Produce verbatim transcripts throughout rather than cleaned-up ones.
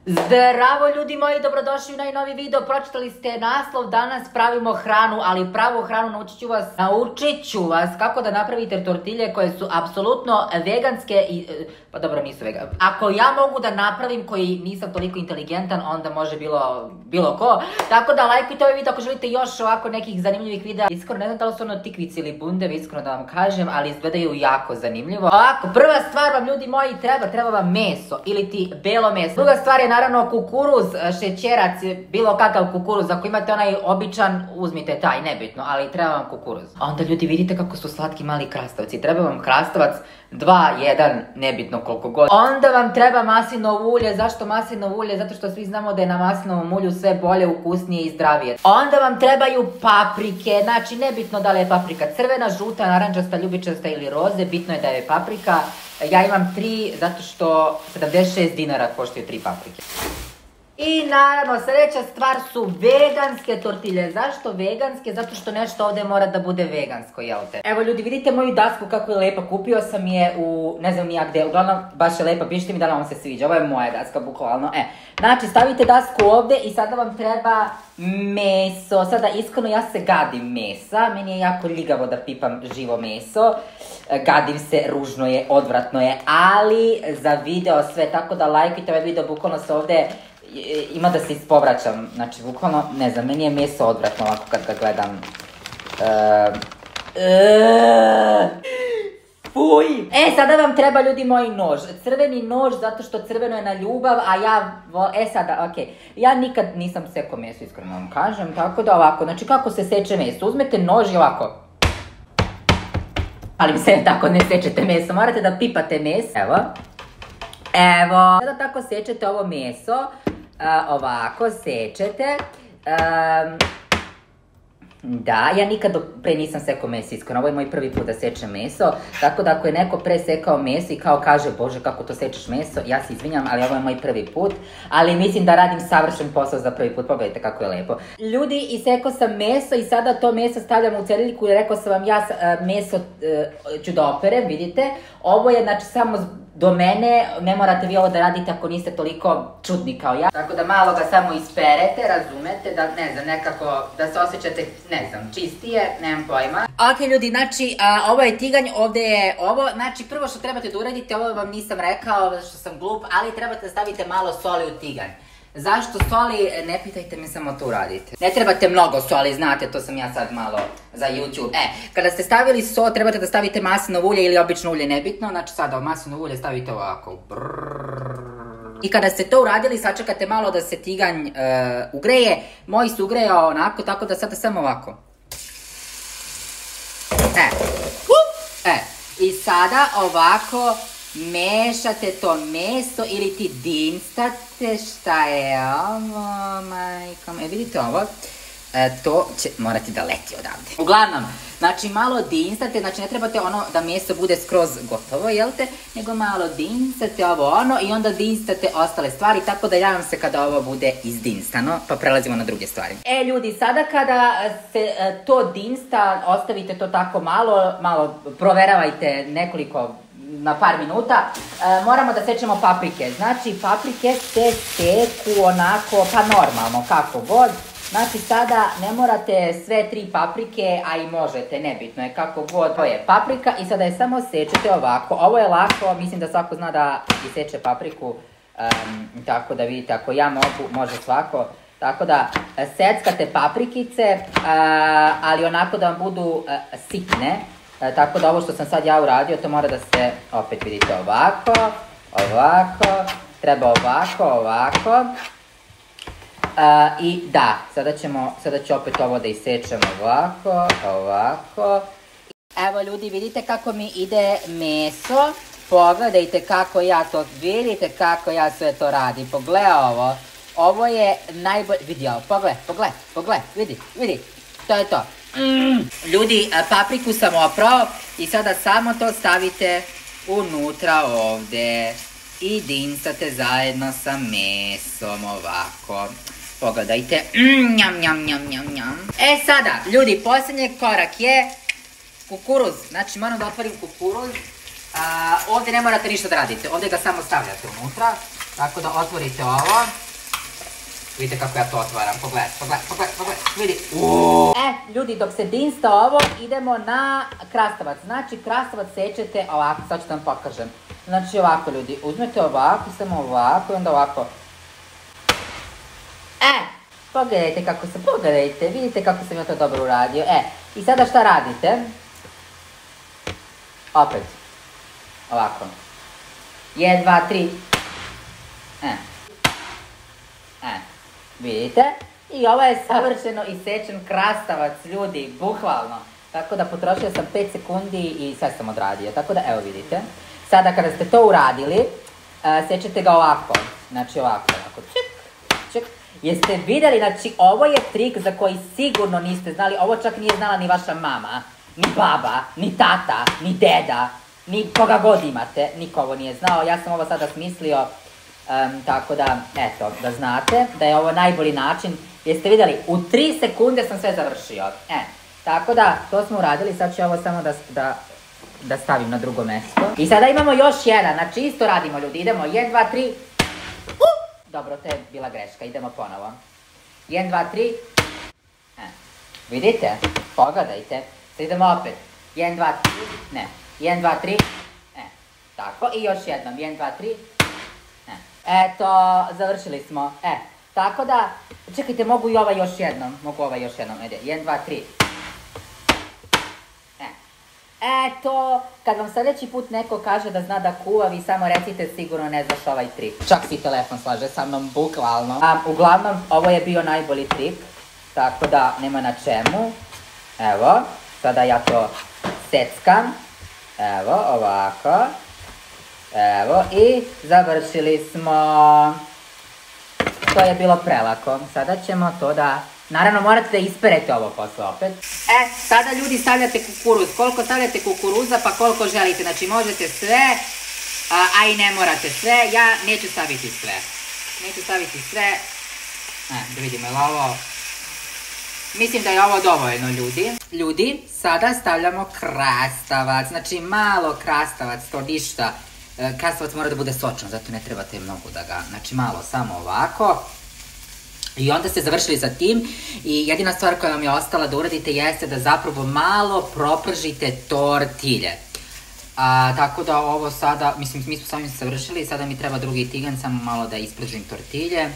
Zdravo ljudi moji, dobrodošli u najnoviji video. Pročitali ste naslov, danas pravimo hranu, ali pravu hranu naučit ću vas, naučit ću vas kako da napravite tortilje koje su apsolutno veganske i, pa dobro nisu veganske. Ako ja mogu da napravim koji nisam toliko inteligentan, onda može bilo, bilo ko. Tako da lajkujte ovaj video ako želite još ovako nekih zanimljivih videa. Iskreno ne znam da li su ono tikvici ili bundevi, iskreno da vam kažem, ali izgledaju jako zanimljivo. Ovako, prva stvar vam ljudi moji treba, treba vam meso ili ti belo meso. Druga stvar je naravno kukuruz, šećerac, bilo kakav kukuruz. Ako imate onaj običan, uzmite taj, nebitno, ali treba vam kukuruz. A onda ljudi vidite kako su slatki mali krastavci. Treba vam krastavac dva, jedan, nebitno koliko god. Onda vam treba maslinovo ulje. Zašto maslinovo ulje? Zato što svi znamo da je na maslinovom ulju sve bolje, ukusnije i zdravije. Onda vam trebaju paprike, znači nebitno da li je paprika crvena, žuta, narančasta, ljubičasta ili roze, bitno je da je paprika. Ja imam tri zato što sedamdeset šest dinara koštaju tri paprike. I naravno sljedeća stvar su veganske tortilje. Zašto veganske? Zato što nešto ovdje mora da bude vegansko, jel te? Evo ljudi, vidite moju dasku kako je lepa. Kupio sam je u ne znam nija gde. Uglavnom baš je lepa, pišite mi da li vam se sviđa. Ovo je moja daska, bukvalno. E, znači stavite dasku ovdje i sada vam treba meso. Sada iskreno ja se gadim mesa. Meni je jako ljigavo da pipam živo meso. Gadim se, ružno je, odvratno je, ali za video sve, tako da lajkujte ovaj video, bukvalno se ovdje ima da se ispovraćam, znači bukvalno, ne znam, meni je meso odvratno ovako kad ga gledam. Uh, uh, fuj! E, sada vam treba ljudi moji nož, crveni nož zato što crveno je na ljubav, a ja, e sada, okej, okay. Ja nikad nisam sekao meso, iskreno vam kažem, tako da ovako, znači kako se seče meso, uzmete nož i ovako. Ali se tako ne sečete meso, morate da pipate meso, evo. Evo, sada tako sečete ovo meso, uh, ovako sečete, um, da, ja nikad pre nisam sekao meso, iskreno, ovo je moj prvi put da sečem meso, tako da ako je neko pre sekao meso i kao kaže, bože kako to sečeš meso, ja se izvinjam, ali ovo je moj prvi put, ali mislim da radim savršen posao za prvi put, pogledajte kako je lepo. Ljudi, isekao sam meso i sada to meso stavljam u cediljiku i rekao sam vam ja uh, meso uh, ću da operem, vidite, ovo je znači samo do mene, ne morate vi ovo da radite ako niste toliko čudni kao ja. Tako da malo ga samo isperete, razumete, da ne znam, nekako da se osjećate, ne znam, čistije, nemam pojma. Ok ljudi, znači a, ovo je tiganj, ovdje je ovo, znači prvo što trebate da uradite, ovo vam nisam rekao, zato što sam glup, ali trebate da stavite malo soli u tiganj. Zašto soli? Ne pitajte me, samo to uradite. Ne trebate mnogo soli, znate, to sam ja sad malo za YouTube. E, kada ste stavili so, trebate da stavite maslinovo ulje ili obično ulje, nebitno. Znači sada maslinovo ulje stavite ovako. I kada ste to uradili, sačekate malo da se tiganj uh, ugreje. Moj se ugrejao onako, tako da sada samo ovako. E, uh, e, i sada ovako mešate to meso ili ti dinstate, šta je ovo, majkom, e vidite ovo, e, to će morati da leti odavde. Uglavnom, znači malo dinstate, znači ne trebate ono da meso bude skroz gotovo, jel te, nego malo dinstate ovo ono i onda dinstate ostale stvari, tako da javim se kada ovo bude izdinstano, pa prelazimo na druge stvari. E ljudi, sada kada se e, to dinsta, ostavite to tako malo, malo proveravajte nekoliko na par minuta, e, moramo da sečemo paprike. Znači paprike se seku onako, pa normalno, kako god. Znači sada ne morate sve tri paprike, a i možete, nebitno je kako god. To je paprika i sada je samo sečete ovako. Ovo je lako, mislim da svako zna da iseče papriku, um, tako da vidite, ako ja mogu, može svako. Tako da seckate paprikice, uh, ali onako da vam budu uh, sitne. E, tako da ovo što sam sad ja uradio, to mora da se, opet vidite, ovako, ovako, treba ovako, ovako. E, I da, sada ćemo, sada ću opet ovo da isečem ovako, ovako. Evo ljudi, vidite kako mi ide meso. Pogledajte kako ja to, vidite kako ja sve to radim. Pogledaj ovo, ovo je najbolje, vidi ovo, pogledaj, pogledaj, pogledaj, vidi, vidi, to je to. Mm. Ljudi, papriku sam oprao i sada samo to stavite unutra ovdje i dinstate zajedno sa mesom ovako. Pogledajte. Mm, njam, njam, njam, njam, njam. E sada, ljudi, posljednji korak je kukuruz. Znači moram da otvorim kukuruz. A, ovdje ne morate ništa da radite, ovdje ga samo stavljate unutra. Tako da otvorite ovo. Vidite kako ja to otvaram, pogledaj, pogledaj, pogledaj, pogledaj, vidi. E, ljudi, dok se dinsta ovo, idemo na krastavac. Znači, krastavac sečete ovako, sad ću vam pokažem. Znači, ovako, ljudi, uzmete ovako, samo ovako i onda ovako. E, pogledajte kako se, pogledajte, vidite kako sam ja to dobro uradio. E, i sada šta radite? Opet. Ovako. jedan, dva, tri. E. E. Vidite? I ovo je savršeno isečen krastavac, ljudi, bukvalno. Tako da potrošio sam pet sekundi i sve sam odradio. Tako da, evo vidite. Sada kada ste to uradili, sečete ga ovako. Znači ovako, ovako. Ček, ček. Jeste vidjeli, znači ovo je trik za koji sigurno niste znali. Ovo čak nije znala ni vaša mama, ni baba, ni tata, ni deda, ni koga god imate. Niko ovo nije znao. Ja sam ovo sada smislio. Um, tako da, eto, da znate da je ovo najbolji način. Jeste vidjeli, u tri sekunde sam sve završio. E, tako da, to smo uradili, sad ću ovo samo da, da, da stavim na drugo mjesto. I sada imamo još jedan, znači isto radimo, ljudi, idemo, jedan, dva, tri. Uh! Dobro, to je bila greška, idemo ponovo. jedan, dva, tri. E, vidite, pogledajte, sad idemo opet. jedan, dva, tri, ne, jedan, dva, tri. E, tako, i još jednom, jedan, dva, tri. Eto, završili smo. E, tako da, čekajte, mogu i ovaj još jednom. Mogu ovaj još jednom. Ede, jedan, dva, tri. E. Eto, kad vam sljedeći put neko kaže da zna da kuva, vi samo recite sigurno ne znaš ovaj trik. Čak si telefon slaže sa mnom, bukvalno. A, uglavnom, ovo je bio najbolji trik. Tako da, nema na čemu. Evo, sada ja to seckam. Evo, ovako. Evo, i završili smo. To je bilo prelako. Sada ćemo to da... Naravno, morate da isperete ovo posle opet. E, sada ljudi stavljate kukuruz. Koliko stavljate kukuruza, pa koliko želite. Znači, možete sve, a, a i ne morate sve. Ja neću staviti sve. Neću staviti sve. E, da vidimo, je li ovo... Mislim da je ovo dovoljno, ljudi. Ljudi, sada stavljamo krastavac. Znači, malo krastavac, to ništa. Krastavac mora da bude sočan, zato ne trebate mnogo da ga, znači malo, samo ovako. I onda ste završili sa tim i jedina stvar koja vam je ostala da uradite jeste da zapravo malo propržite tortilje. A, tako da ovo sada, mislim, mi smo sami završili, sada mi treba drugi tiganj, samo malo da ispržim tortilje.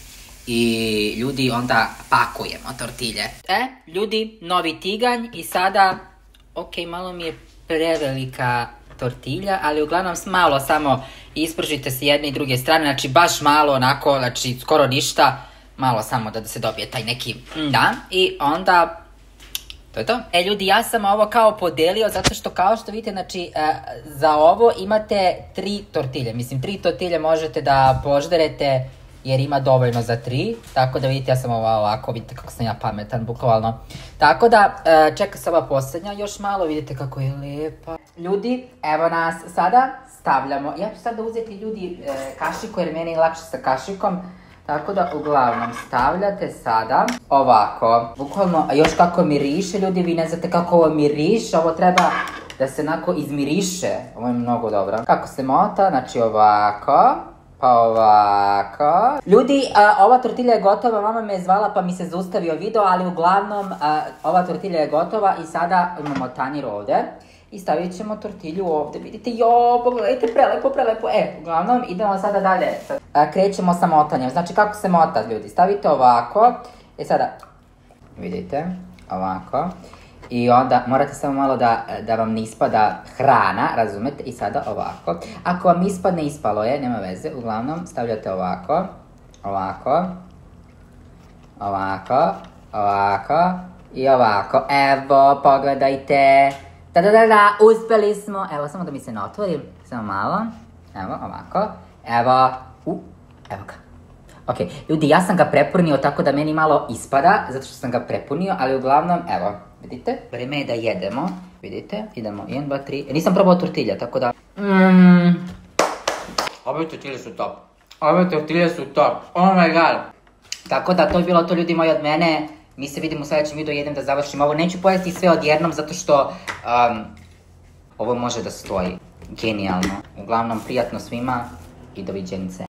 I ljudi, onda pakujemo tortilje. E, ljudi, novi tiganj i sada, ok, malo mi je prevelika tortilja, ali uglavnom malo samo ispržite s jedne i druge strane, znači baš malo onako, znači skoro ništa, malo samo da se dobije taj neki, da, i onda, to je to. E ljudi, ja sam ovo kao podelio zato što kao što vidite, znači za ovo imate tri tortilje, mislim tri tortilje možete da požderete jer ima dovoljno za tri, tako da vidite ja sam ovo ovako, vidite kako sam ja pametan, bukvalno. Tako da, čeka se ova posljednja još malo, vidite kako je lijepa. Ljudi, evo nas sada stavljamo, ja ću sada uzeti ljudi kašiku jer meni je lakše sa kašikom, tako da uglavnom stavljate sada ovako, bukvalno, a još kako miriše ljudi, vi ne znate kako ovo miriše, ovo treba da se onako izmiriše, ovo je mnogo dobro. Kako se mota, znači ovako. Pa ovako. Ljudi, a, ova tortilja je gotova, mama me je zvala pa mi se zaustavio video, ali uglavnom a, ova tortilja je gotova i sada imamo tanjir ovde. I stavit ćemo tortilju ovde, vidite, jo, pogledajte, prelepo, prelepo. E, uglavnom, idemo sada dalje. A, krećemo sa motanjem, znači kako se mota, ljudi, stavite ovako. E sada, vidite, ovako. I onda morate samo malo da, da vam ne ispada hrana, razumete, i sada ovako. Ako vam ispadne, ispalo je, nema veze, uglavnom stavljate ovako, ovako, ovako, ovako i ovako. Evo, pogledajte, da da da da, uspeli smo, evo samo da mi se ne otvori, samo malo, evo ovako, evo, u, evo ga. Ok, ljudi, ja sam ga prepunio tako da meni malo ispada, zato što sam ga prepunio, ali uglavnom, evo, vidite, vreme je da jedemo, vidite, idemo, jedan, dva, tri, nisam probao tortilja, tako da, mmm, ove tortilje su top, ove tortilje su top, oh my god, tako da to je bilo to, ljudi moji, od mene, mi se vidimo u sljedećem videu, jedem da završim ovo, neću pojesti sve odjednom, zato što, um, ovo može da stoji, genijalno, uglavnom, prijatno svima i doviđenice.